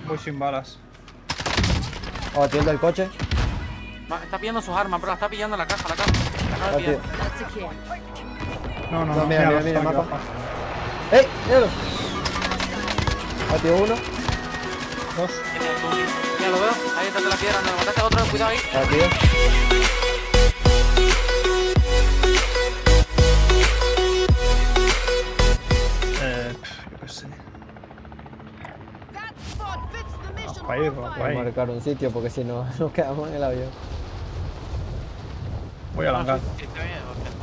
Voy sin balas. Abatiendo el coche. Está pillando sus armas, bro. La está pillando la caja, la caja. La acaba de pillar. No, No, mira el están aquí mapa. abajo. ¡Ey! ¡Míralo! Batió uno. Dos. Mira, lo veo. Ahí está de la piedra. No, mataste a otro. Cuidado ahí. Batido. Yo qué sé. Para ir, Voy a para ir. marcar un sitio porque si no nos quedamos en el avión. Voy a langar. Sí, está bien,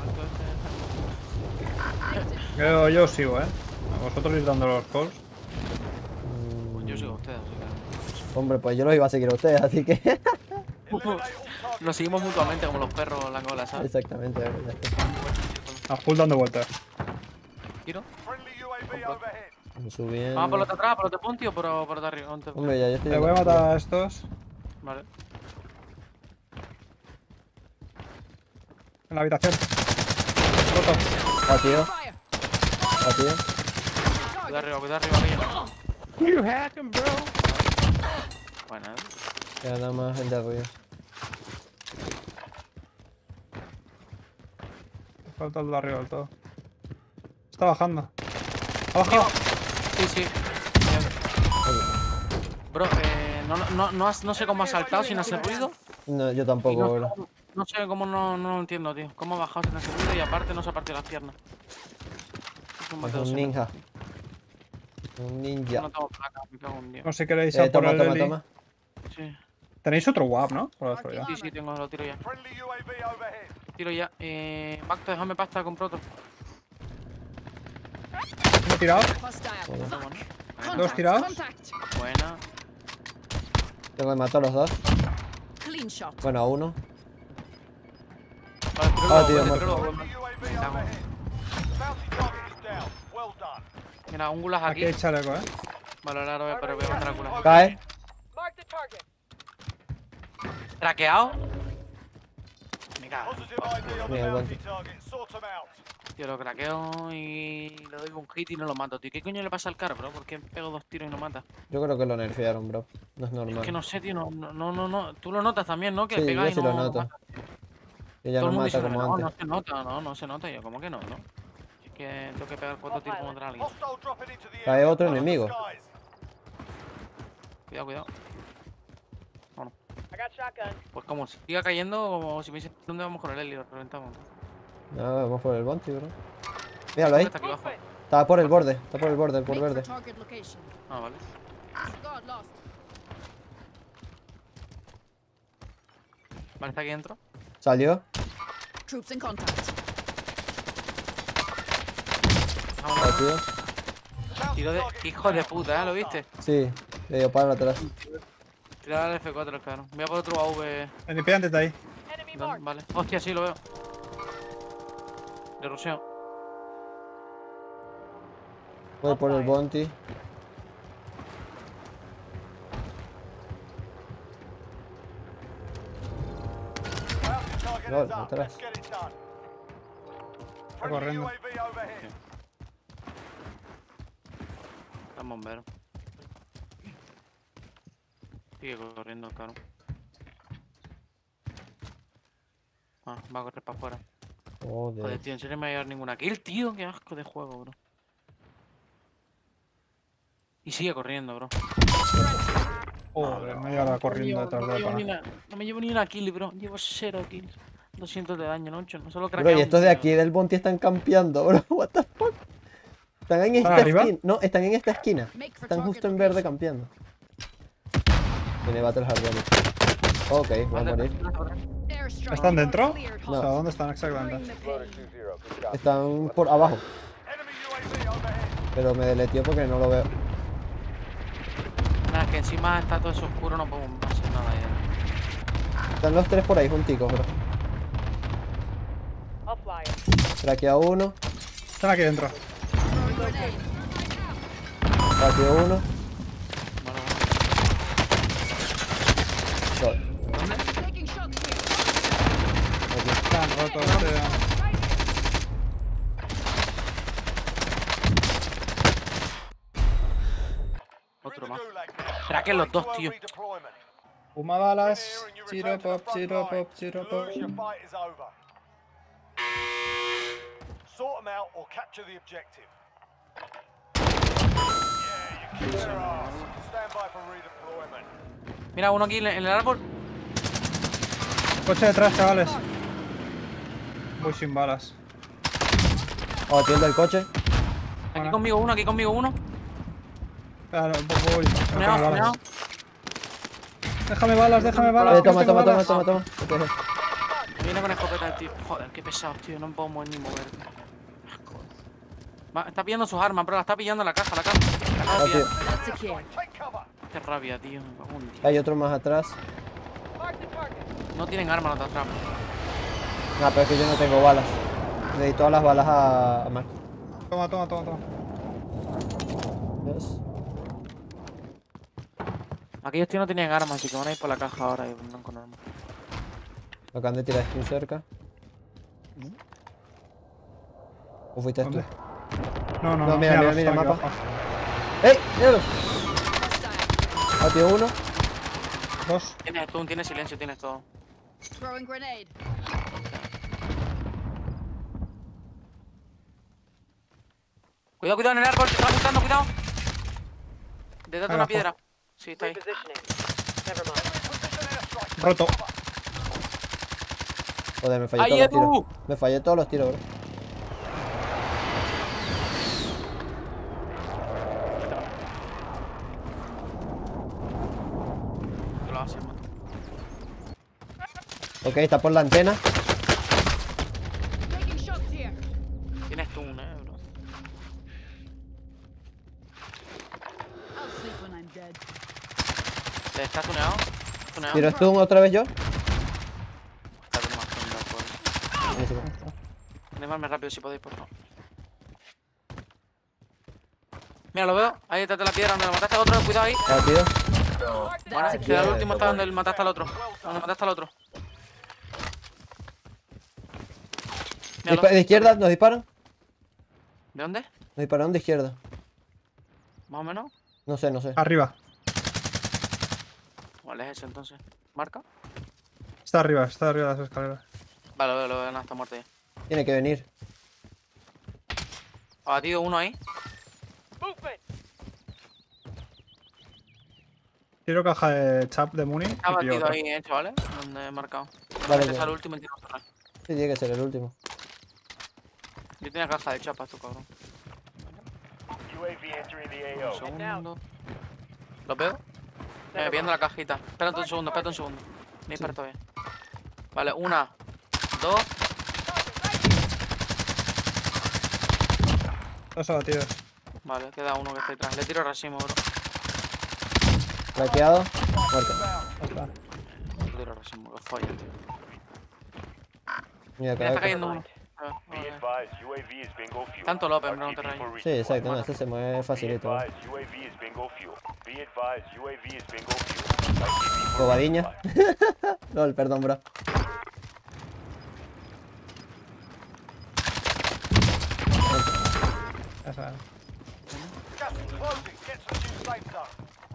porque el muerto Yo sigo, A vosotros ir dando los calls. pues yo sigo a ustedes, así Hombre, pues yo los iba a seguir a ustedes, así que... que... Nos seguimos mutuamente como los perros la cola, ¿sabes? Exactamente, ya está. A full dando vueltas. ¿Tiro? Subiendo. ¿Vamos por los de atrás, por los de Ponti o por los de arriba? Hombre, ya yo estoy... Le voy a matar a estos. Vale. En la habitación. Roto. Batido. Batido. Cuidado arriba, arriba. You hack him, bro. Bueno, Queda nada más gente arriba. Falta el de arriba del todo. Está bajando. ¡Ha bajado! sí. Bro, no sé cómo ha saltado sin hacer ruido. No, yo tampoco, bro. No sé cómo, no lo entiendo, tío. Cómo ha bajado sin hacer ruido y aparte no se ha partido las piernas. Es un ninja. Un ninja. No tengo placa, me cago en Dios. No sé si queréis a por Toma, el toma, Eli. toma. Sí, Tenéis otro WAP, ¿no? Por la casualidad. sí, tengo, lo tiro ya. Tiro ya. Bacto, déjame pasta, compro otro. Uno tirado. Bueno. Dos tirados. Buena. Tengo que matar a los dos. Clean shot. Bueno, a uno. Vale, tío, tiro muerto. luego. Me cago. Mira, un gulag Aquí aquí. hay chaleco, Vale, ahora voy a matar al gulag. Cae. ¿Traqueado? Me cago. Mira el bounty. Tío, lo craqueo y le doy un hit y no lo mato, tío. ¿Qué coño le pasa al car, bro? ¿Por qué pego 2 tiros y no mata? Yo creo que lo nerfearon, bro. No es Es que normal. no sé, tío. No. Tú lo notas también, ¿no? Que Sí, pegas yo y sí no lo noto. mata. Que ya Todo no el mundo mata dice, como no antes. se nota, no se nota. Yo, ¿cómo que no? Es que tengo que pegar 4 tiros contra alguien. Cae otro enemigo. Cuidado. Vámonos. Pues como siga cayendo, como si me dice dónde vamos con el Eli, lo reventamos. No, vamos por el bounty, bro. Míralo ahí. Está aquí abajo. Está por el borde. Está por el borde, por Make for verde. target location. Ah, vale. God lost. Vale, está aquí dentro. Salió. Troops in contact. Vámonos. Batido. Tiro de... Hijo de puta, ¿eh? ¿Lo viste? Sí. Le dio para atrás. Tirar al F4, claro. Voy a por otro AV. El antes está ahí. ¿Dónde? Vale. Hostia, sí, lo veo. De ruseo. Voy por el bounty. No, atrás. Está corriendo. Está en bombero. Sigue corriendo, claro. Ah, va a correr para afuera. Joder, Joder. tío, en serio no me va a llevar ninguna kill, tío. Qué asco de juego, bro. Y sigue corriendo, bro. Joder, me lleva corriendo detrás de la pana. No me llevo ni una kill, bro. Llevo 0 kills. 200 de daño, ¿no? No solo Bro, y estos de aquí del bounty están campeando, bro. What the fuck. Están en esta arriba? esquina. No, están en esta esquina. Make for Están target justo en verde location. campeando. Tiene Battle Hardware. Ok, voy a morir. Airstrike. ¿Están dentro? Cleared. O sea, ¿dónde están exactamente? Están por abajo. Pero me deleteó porque no lo veo. Nada, que encima está todo eso oscuro, no podemos hacer nada ahí. Están los tres por ahí junticos, bro. Traquea uno. Están aquí dentro. Traqueo uno. Bueno, Dos. Taking shots here. Aquí. Están rotos. otro más. Traqueen los dos, tío. Fuma balas. Chiro pop, chiro pop, chiro pop. Your fight is over. Sort them out or capture the objective. Yeah, you kicked their ass. Stand by for redeployment. Mira, uno aquí en el árbol. Coche detrás, chavales. Voy sin balas. Abatiendo el coche. Aquí conmigo uno, aquí conmigo uno. Claro, voy. Cuidado, cuidado. Déjame balas, déjame balas. Toma, que tengo toma, balas. toma. Ok. Viene con escopeta el tío. Joder, qué pesado, tío. No me puedo ni mover. Está pillando sus armas, bro. La está pillando la caja, la caja. La acabo de Ah, tío. pillar. That's secure. Take cover. Qué rabia, tío. Me cago en Dios. Hay otro más atrás. No tienen armas los de atrás. No, pero es que yo no tengo balas. Le di todas las balas a Mark. Toma, toma, toma, toma. ¿Ves? Aquellos tíos no tenían armas, así que van a ir por la caja ahora y vendrán con armas. Lo acaban de tirar tú cerca. ¿O fuiste tú? ¿Dónde? No, No, mira, míralos, mira, están aquí mapa. abajo. ¡Ey! ¡Míralos! Hostile. Batió uno. Dos. Tienes tú, tienes silencio, tienes todo. Throwing grenade. Cuidado, cuidado en el árbol, te estaba buscando, cuidado. Detrás de una Abajo. piedra. Sí, está ahí. Roto. Joder, me fallé ¡Ay, todos los Edu! tiros. Me fallé todos los tiros, bro. Tú lo haces, mato. Ok, está por la antena. Taking shots here. Tienes tú un, bro. I'll sleep when I'm dead. ¿Estás tuneado? ¿Tuneado? ¿Tiro stun otra vez yo? Está con más tunado, por... Buenísimo. Animarme rápido si podéis, por favor. Mira, lo veo. Ahí detrás de la piedra donde lo mataste al otro. Cuidado ahí. Batido. Bueno, That's queda el secure. último está donde mataste al otro. Donde mataste al otro. Míralo. De izquierda, nos disparan. ¿De dónde? Nos dispararon de izquierda. ¿Más o menos? No sé, no sé. Arriba. ¿Cuál es ese entonces? ¿Marca? Está arriba de las escaleras. Vale, lo veo, no, está muerto ya. Tiene que venir. Abatido uno ahí. Tiro caja de chap de Muni. Está y pillo abatido otra. ahí, chavales. Donde he marcado. Vale, Este es ya. el último y tiro otro. Sí, tiene que ser el último. Yo tenía caja de chapas, tú cabrón. UAV entering the Un AO. segundo. ¿Los veo? Viendo la cajita. Espérate un segundo, espérate un segundo. Ni disparo todavía. Vale, una, dos. Dos abatidos. Vale, queda uno que está detrás. Le tiro racimo, bro. Craqueado. Muerto. Otra. Le tiro racimo, lo follas, tío. Mira, Mira, está acá. cayendo uno. Be advised, UAV is bingo fuel. Tanto López, bro, no te RTB rayes. for Sí, redeployment. exacto. No, este se mueve Be facilito. bro. advised, UAV is bingo fuel. Be advised, UAV is bingo fuel. RTB for Cobadiña. resupply. Lol, perdón, bro. Esa. Gas is closing. Get to the new safe zone.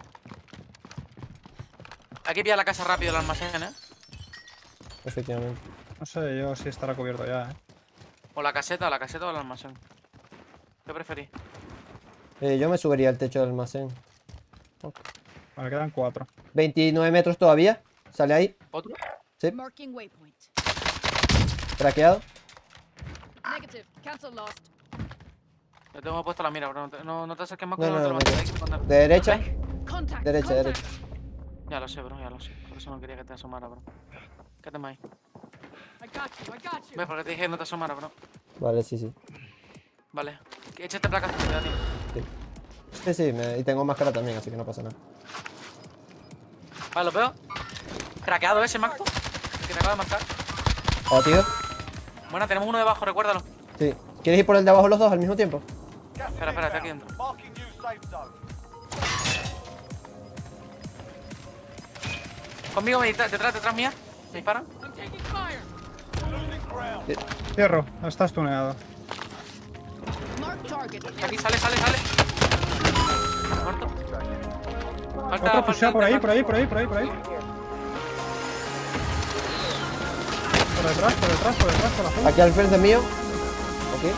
Hay que pillar la casa rápido, el almacén, Efectivamente. No sé yo si estará cubierto ya, O la caseta o el almacén. ¿Qué preferís? Yo me subiría al techo del almacén. Vale, quedan 4. 29 metros todavía. Sale ahí. ¿Otro? Sí. Marking waypoint. Craqueado. Negative. Cancel lost. Le tengo puesto la mira, bro. No te acerques más No, que no te no, lo no, mates. no. Hay que poner- De derecha. Contact. Derecha, contact. derecha. Ya lo sé, bro, ya lo sé. Por eso no quería que te asomara, bro. Quédate más ahí. I got you. I got you. ¿Ves? Porque te dije que no te asomara, bro. Vale, sí, sí. Vale. Échate placas, cuidado, tío. Sí, sí, y tengo máscara también, así que no pasa nada. Vale, lo veo. Craqueado ese, Macto. Que te acaba de marcar. Oh, tío. Buena, tenemos uno debajo, recuérdalo. Sí. ¿Quieres ir por el de abajo los dos al mismo tiempo? Gas is Espera, está aquí inbound. dentro. Marking new safe zone. Conmigo, detrás mía. ¿Me disparan? I'm taking fire. Losing ground. Cierro, estás tuneado. Mark target. Aquí, sale. Muerto. Otro pushea por ahí, por ahí, por ahí, por ahí, por ahí. Por detrás, por detrás, por detrás, por azul. Aquí al frente mío. Aquí.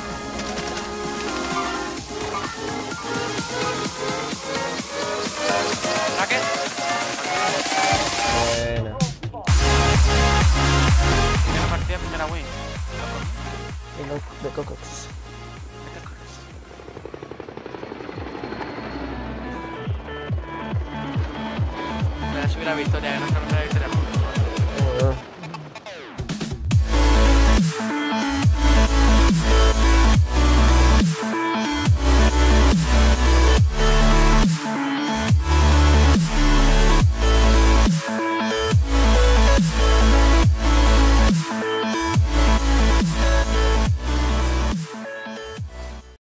¿Ataque? Buena. Primera partida, primera win. De cocos. Voy a subir la victoria, que no es la primera victoria. Bueno.